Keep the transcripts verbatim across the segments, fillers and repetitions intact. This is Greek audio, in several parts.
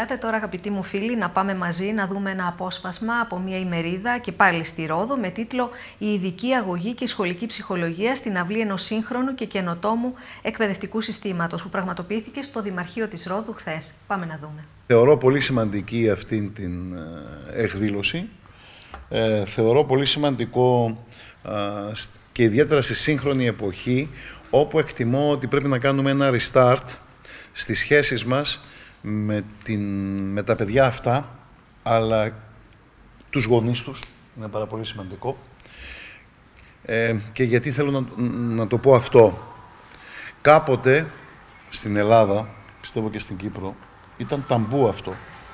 Ελάτε τώρα, αγαπητοί μου φίλοι, να πάμε μαζί να δούμε ένα απόσπασμα από μια ημερίδα και πάλι στη Ρόδο με τίτλο «Η ειδική αγωγή και η σχολική ψυχολογία στην αυλή ενός σύγχρονου και καινοτόμου εκπαιδευτικού συστήματος» που πραγματοποιήθηκε στο Δημαρχείο της Ρόδου χθες. Πάμε να δούμε. Θεωρώ πολύ σημαντική αυτή την εκδήλωση. Ε, θεωρώ πολύ σημαντικό ε, και ιδιαίτερα στη σύγχρονη εποχή, όπου εκτιμώ ότι πρέπει να κάνουμε ένα restart στις σχέσεις μας με, την, με τα παιδιά αυτά, αλλά τους γονείς τους, είναι πάρα πολύ σημαντικό. Ε, και γιατί θέλω να, να το πω αυτό. Κάποτε στην Ελλάδα, πιστεύω και στην Κύπρο, ήταν ταμπού αυτό.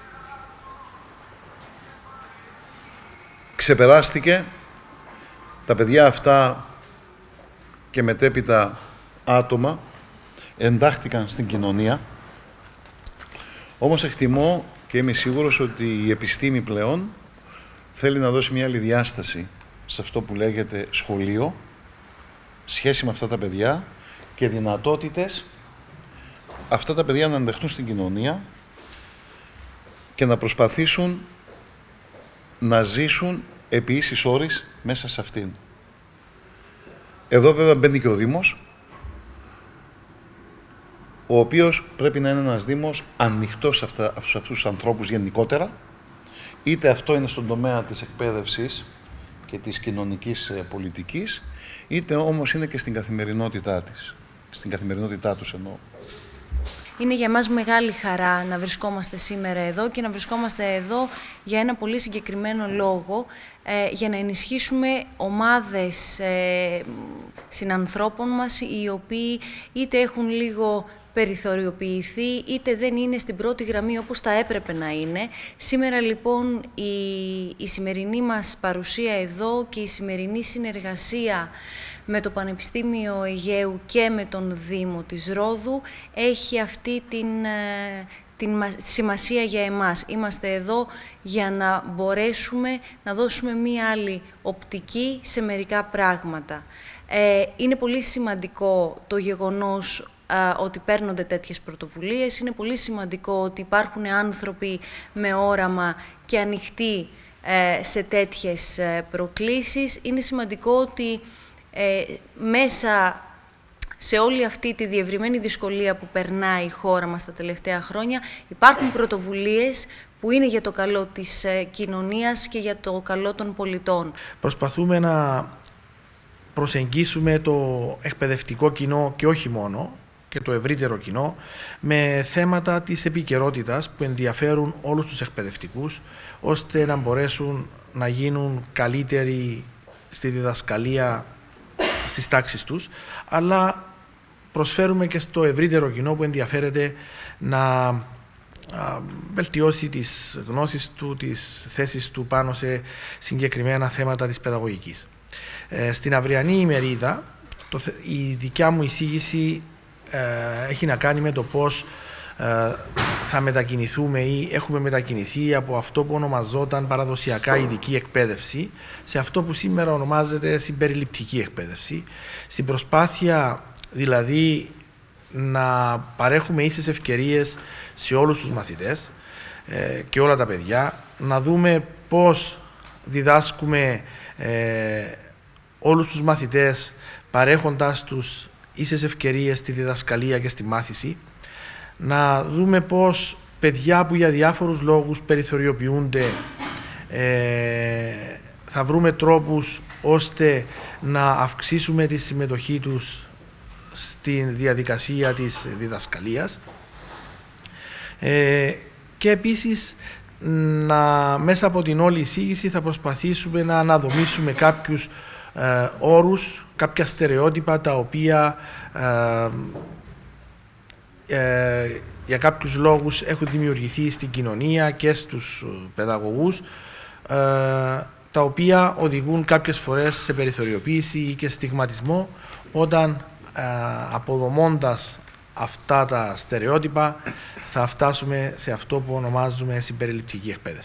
Ξεπεράστηκε, τα παιδιά αυτά και μετέπειτα άτομα εντάχθηκαν στην κοινωνία. Όμως εκτιμώ και είμαι σίγουρος ότι η επιστήμη πλέον θέλει να δώσει μια άλλη διάσταση σε αυτό που λέγεται σχολείο, σχέση με αυτά τα παιδιά και δυνατότητες αυτά τα παιδιά να ενταχθούν στην κοινωνία και να προσπαθήσουν να ζήσουν επί ίσης όρης μέσα σε αυτήν. Εδώ βέβαια μπαίνει και ο Δήμος, ο οποίος πρέπει να είναι ένας Δήμος ανοιχτός σε, αυτά, σε αυτούς τους ανθρώπους γενικότερα, είτε αυτό είναι στον τομέα της εκπαίδευσης και της κοινωνικής πολιτικής, είτε όμως είναι και στην καθημερινότητά της, στην καθημερινότητά τους εννοώ. Είναι για μας μεγάλη χαρά να βρισκόμαστε σήμερα εδώ και να βρισκόμαστε εδώ για ένα πολύ συγκεκριμένο λόγο, ε, για να ενισχύσουμε ομάδες ε, συνανθρώπων μας, οι οποίοι είτε έχουν λίγο περιθωριοποιηθεί, είτε δεν είναι στην πρώτη γραμμή όπως θα έπρεπε να είναι. Σήμερα λοιπόν η, η σημερινή μας παρουσία εδώ και η σημερινή συνεργασία με το Πανεπιστήμιο Αιγαίου και με τον Δήμο της Ρόδου έχει αυτή την, την σημασία για εμάς. Είμαστε εδώ για να μπορέσουμε να δώσουμε μία άλλη οπτική σε μερικά πράγματα. Ε, είναι πολύ σημαντικό το γεγονός ότι παίρνονται τέτοιες πρωτοβουλίες. Είναι πολύ σημαντικό ότι υπάρχουν άνθρωποι με όραμα και ανοιχτοί σε τέτοιες προκλήσεις. Είναι σημαντικό ότι ε, μέσα σε όλη αυτή τη διευρυμένη δυσκολία που περνάει η χώρα μας τα τελευταία χρόνια υπάρχουν πρωτοβουλίες που είναι για το καλό της κοινωνίας και για το καλό των πολιτών. Προσπαθούμε να προσεγγίσουμε το εκπαιδευτικό κοινό και όχι μόνο, και το ευρύτερο κοινό, με θέματα της επικαιρότητας που ενδιαφέρουν όλους τους εκπαιδευτικούς, ώστε να μπορέσουν να γίνουν καλύτεροι στη διδασκαλία στις τάξεις τους, αλλά προσφέρουμε και στο ευρύτερο κοινό που ενδιαφέρεται να βελτιώσει τις γνώσεις του, τις θέσεις του πάνω σε συγκεκριμένα θέματα της παιδαγωγικής. Ε, στην αυριανή ημερίδα, το, η δικιά μου εισήγηση ε, έχει να κάνει με το πώς ε, θα μετακινηθούμε ή έχουμε μετακινηθεί από αυτό που ονομαζόταν παραδοσιακά ειδική εκπαίδευση σε αυτό που σήμερα ονομάζεται συμπεριληπτική εκπαίδευση, στην προσπάθεια δηλαδή να παρέχουμε ίσες ευκαιρίες σε όλους τους μαθητές ε, και όλα τα παιδιά, να δούμε πώς διδάσκουμε ε, όλους τους μαθητές παρέχοντας τους ίσες ευκαιρίες στη διδασκαλία και στη μάθηση, να δούμε πώς παιδιά που για διάφορους λόγους περιθωριοποιούνται ε, θα βρούμε τρόπους ώστε να αυξήσουμε τη συμμετοχή τους στην διαδικασία της διδασκαλίας ε, και επίσης να, μέσα από την όλη εισήγηση θα προσπαθήσουμε να αναδομήσουμε κάποιους ε, όρους, κάποια στερεότυπα τα οποία ε, ε, για κάποιους λόγους έχουν δημιουργηθεί στην κοινωνία και στους παιδαγωγούς, ε, τα οποία οδηγούν κάποιες φορές σε περιθωριοποίηση ή και στιγματισμό, όταν ε, αποδομώντας αυτά τα στερεότυπα θα φτάσουμε σε αυτό που ονομάζουμε συμπεριληπτική εκπαίδευση.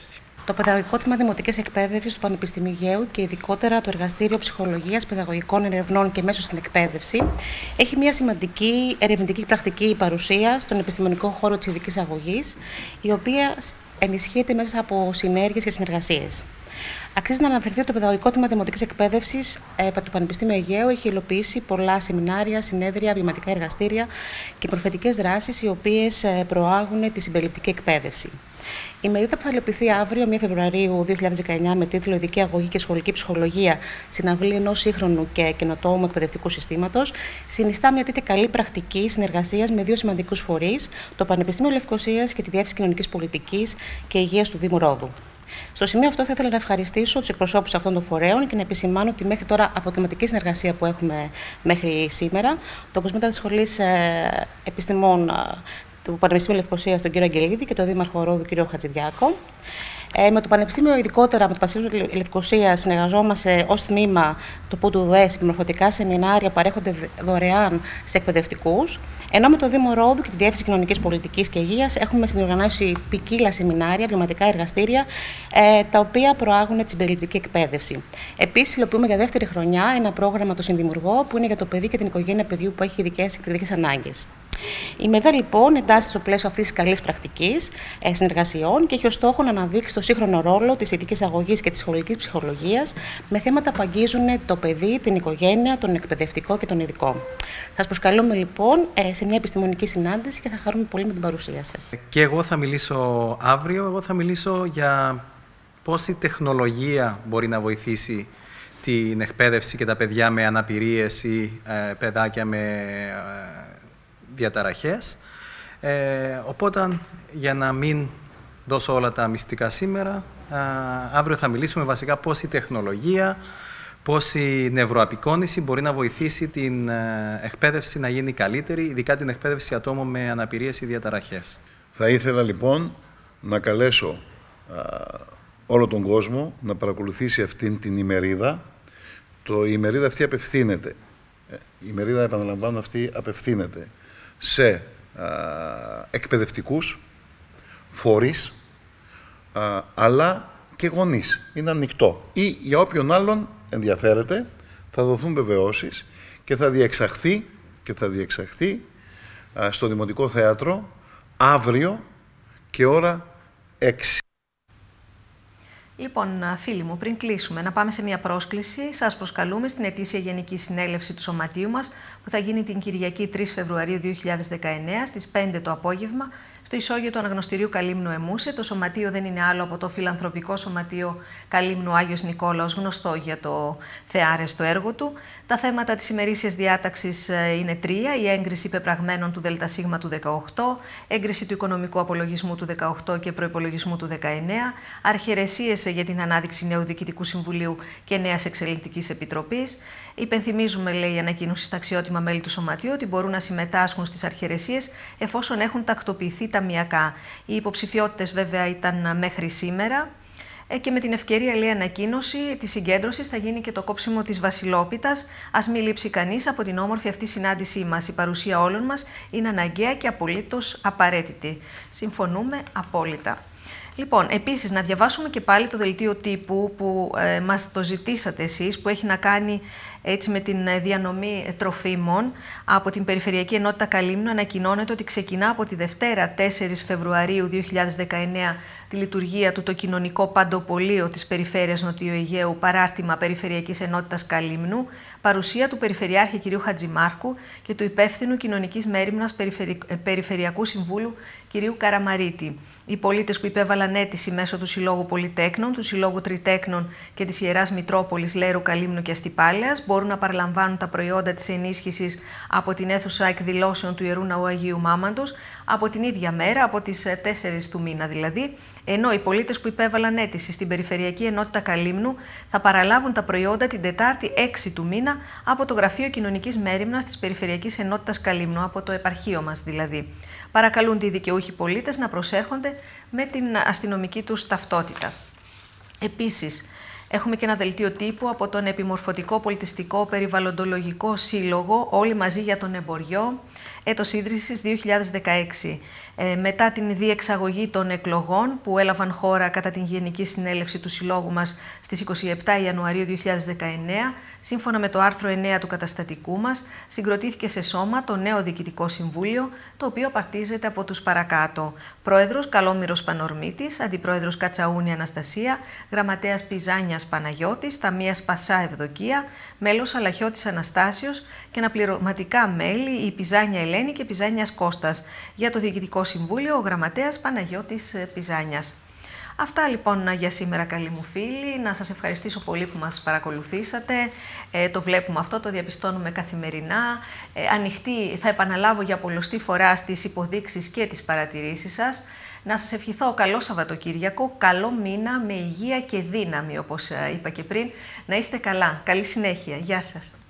Το Παιδαγωγικό Τμήμα Δημοτικής Εκπαίδευσης του Πανεπιστημίου Αιγαίου και ειδικότερα το Εργαστήριο Ψυχολογίας, Παιδαγωγικών Ερευνών και Μέσω στην Εκπαίδευση έχει μια σημαντική ερευνητική πρακτική παρουσία στον επιστημονικό χώρο της ειδικής αγωγής, η οποία ενισχύεται μέσα από συνέργειες και συνεργασίες. Αξίζει να αναφερθεί ότι το Παιδαγωγικό Τμήμα Δημοτικής Εκπαίδευσης ε, του Πανεπιστημίου Αιγαίου έχει υλοποιήσει πολλά σεμινάρια, συνέδρια, βιωματικά εργαστήρια και προφετικές δράσεις, οι οποίες ε, προάγουν τη συμπεριληπτική εκπαίδευση. Η μερίδα που θα υλοποιηθεί αύριο, πρώτη Φεβρουαρίου δύο χιλιάδες δεκαεννιά, με τίτλο Ειδική Αγωγή και Σχολική Ψυχολογία στην αυλή ενός σύγχρονου και καινοτόμου εκπαιδευτικού συστήματος, συνιστά μια τέτοια καλή πρακτική συνεργασίας με δύο σημαντικούς φορείς, το Πανεπιστήμιο Λευκωσίας και τη Διεύθυνση Κοινωνικής Πολιτικής και Υγείας του Δήμου Ρόδου. Στο σημείο αυτό θα ήθελα να ευχαριστήσω τους εκπροσώπους αυτών των φορέων και να επισημάνω τη μέχρι τώρα αποτελεσματική συνεργασία που έχουμε μέχρι σήμερα, το Κοσμήτα της Σχολής Επιστημών του Πανεπιστημίου Λευκωσίας, τον κύριο Αγγελίδη, και τον Δήμαρχο Ρόδου, κύριο Χατζηδιάκο. Ε, με το Πανεπιστήμιο, ειδικότερα με το Πανεπιστήμιο Λευκωσίας, συνεργαζόμαστε ως τμήμα του ΠΟΥΤΟΥΔΕΣ, επιμορφωτικά σεμινάρια παρέχονται δωρεάν σε εκπαιδευτικούς. Ενώ με το Δήμο Ρόδου και τη Διεύθυνση Κοινωνικής Πολιτικής και Υγείας έχουμε συνδιοργανώσει ποικίλα σεμινάρια, βιωματικά εργαστήρια, ε, τα οποία προάγουν τη συμπεριληπτική εκπαίδευση. Επίσης, υλοποιούμε για δεύτερη χρονιά ένα πρόγραμμα το Συνδημιουργό, που είναι για το παιδί και την οικογένεια παιδιού που έχει ειδικές εκπαιδευτικές ανάγκες. Η μερίδα λοιπόν εντάσσεται στο πλαίσιο αυτής της καλής πρακτικής ε, συνεργασιών και έχει ως στόχο να αναδείξει το σύγχρονο ρόλο της ειδικής αγωγής και της σχολικής ψυχολογίας με θέματα που αγγίζουν το παιδί, την οικογένεια, τον εκπαιδευτικό και τον ειδικό. Σας προσκαλούμε λοιπόν ε, σε μια επιστημονική συνάντηση και θα χαρούμε πολύ με την παρουσία σας. Και εγώ θα μιλήσω αύριο. Εγώ θα μιλήσω για πώς η τεχνολογία μπορεί να βοηθήσει την εκπαίδευση και τα παιδιά με αναπηρίες ή ε, παιδάκια με ε, διαταραχές. Ε, οπότε, για να μην δώσω όλα τα μυστικά σήμερα, α, αύριο θα μιλήσουμε βασικά πώς η τεχνολογία, πώς η νευροαπεικόνηση μπορεί να βοηθήσει την ε, εκπαίδευση να γίνει καλύτερη, ειδικά την εκπαίδευση ατόμων με αναπηρίες ή διαταραχές. Θα ήθελα λοιπόν να καλέσω α, όλο τον κόσμο να παρακολουθήσει αυτήν την ημερίδα. Το, η ημερίδα αυτή απευθύνεται, η ημερίδα, επαναλαμβάνω, αυτή απευθύνεται σε α, εκπαιδευτικούς φορείς, α, αλλά και γονείς. Είναι ανοιχτό. Ή για όποιον άλλον ενδιαφέρεται, θα δοθούν βεβαιώσεις και θα διεξαχθεί, και θα διεξαχθεί α, στο Δημοτικό Θέατρο αύριο και ώρα έξι. Λοιπόν, φίλοι μου, πριν κλείσουμε, να πάμε σε μια πρόσκληση. Σας προσκαλούμε στην ετήσια Γενική Συνέλευση του Σωματείου μας, που θα γίνει την Κυριακή τρεις Φεβρουαρίου δύο χιλιάδες δεκαεννέα στις πέντε το απόγευμα, στο ισόγειο του Αναγνωστηρίου Καλύμνου Εμούσε. Το σωματείο δεν είναι άλλο από το Φιλανθρωπικό Σωματείο Καλύμνου Άγιος Νικόλαος, γνωστό για το θεάρεστο έργο του. Τα θέματα της ημερήσιας διάταξης είναι τρία: η έγκριση πεπραγμένων του ΔΣ του δεκαοκτώ, έγκριση του οικονομικού απολογισμού του δεκαοκτώ και προϋπολογισμού του δεκαεννέα, αρχιερεσίες για την ανάδειξη νέου Διοικητικού Συμβουλίου και νέας Εξελεγκτικής Επιτροπής. Υπενθυμίζουμε, λέει η ανακοίνωση, στα αξιότιμα μέλη του Σωματείου ότι μπορούν να συμμετάσχουν στις αρχιερεσίες εφόσον έχουν τακτοποιηθεί ταμιακά. Οι υποψηφιότητες βέβαια ήταν μέχρι σήμερα. Και με την ευκαιρία, λέει, ανακοίνωση της συγκέντρωσης θα γίνει και το κόψιμο της Βασιλόπιτας. Ας μην λείψει κανείς από την όμορφη αυτή συνάντησή μας. Η παρουσία όλων μας είναι αναγκαία και απολύτως απαραίτητη. Συμφωνούμε απόλυτα. Λοιπόν, επίσης να διαβάσουμε και πάλι το δελτίο τύπου που ε, μας το ζητήσατε εσείς, που έχει να κάνει έτσι με την διανομή τροφίμων από την Περιφερειακή Ενότητα Καλύμνου. Ανακοινώνεται ότι ξεκινά από τη Δευτέρα τέσσερις Φεβρουαρίου δύο χιλιάδες δεκαεννέα τη λειτουργία του το κοινωνικό παντοπολείο της Περιφέρειας Νοτιού Αιγαίου, παράρτημα Περιφερειακής Ενότητας Καλύμνου, παρουσία του Περιφερειάρχη κ. Χατζημάρκου και του υπεύθυνου κοινωνικής μέριμνας Περιφερει... Περιφερειακού Συμβούλου κ. Καραμαρίτη. Οι πολίτες που υπέβαλαν αίτηση μέσω του Συλλόγου Πολυτέκνων, του Συλλόγου Τριτέκνων και της Ιεράς Μητρόπολης Λέρου, Καλύμνου και Αστυπάλαιας μπορούν να παραλαμβάνουν τα προϊόντα της ενίσχυσης από την αίθουσα εκδηλώσεων του Ιερού Ναού Αγίου Μάμαντος από την ίδια μέρα, από τις τέσσερις του μήνα δηλαδή, ενώ οι πολίτες που υπέβαλαν αίτηση στην Περιφερειακή Ενότητα Καλύμνου θα παραλάβουν τα προϊόντα την Τετάρτη έξι του μήνα από το Γραφείο Κοινωνικής Μέριμνας της Περιφερειακής Ενότητας Καλύμνου, από το επαρχείο μας δηλαδή. Παρακαλούνται οι δικαιούχοι πολίτες να προσέρχονται με την αστυνομική τους ταυτότητα. Επίσης, έχουμε και ένα δελτίο τύπου από τον Επιμορφωτικό Πολιτιστικό Περιβαλλοντολογικό Σύλλογο, όλοι μαζί για τον εμποριό. έτος ίδρυσης δύο χιλιάδες δεκαέξι. Ε, μετά την διεξαγωγή των εκλογών που έλαβαν χώρα κατά την Γενική Συνέλευση του Συλλόγου μας στις είκοσι επτά Ιανουαρίου δύο χιλιάδες δεκαεννέα, σύμφωνα με το άρθρο εννέα του καταστατικού μας, συγκροτήθηκε σε σώμα το νέο Διοικητικό Συμβούλιο, το οποίο απαρτίζεται από τους παρακάτω: Πρόεδρος Καλόμηρος Πανορμήτης, Αντιπρόεδρος Κατσαούνη Αναστασία, Γραμματέας Πιζάνιας Παναγιώτης, Ταμείας Πασά Ευδοκία, μέλος Αλαχιώτης Αναστάσιος και αναπληρωματικά μέλη η Πιζάνια Ελένη και Πιζάνιας Κώστας. Για το Διοικητικό Συμβούλιο, ο Γραμματέας Παναγιώτης Πιζάνιας. Αυτά λοιπόν για σήμερα, καλοί μου φίλοι. Να σας ευχαριστήσω πολύ που μας παρακολουθήσατε. Ε, το βλέπουμε αυτό, το διαπιστώνουμε καθημερινά. Ε, ανοιχτή, θα επαναλάβω για πολλοστή φορά στις υποδείξεις και τις παρατηρήσεις σας. Να σας ευχηθώ καλό Σαββατοκύριακο, καλό μήνα με υγεία και δύναμη, όπως είπα και πριν. Να είστε καλά. Καλή συνέχεια. Γεια σας.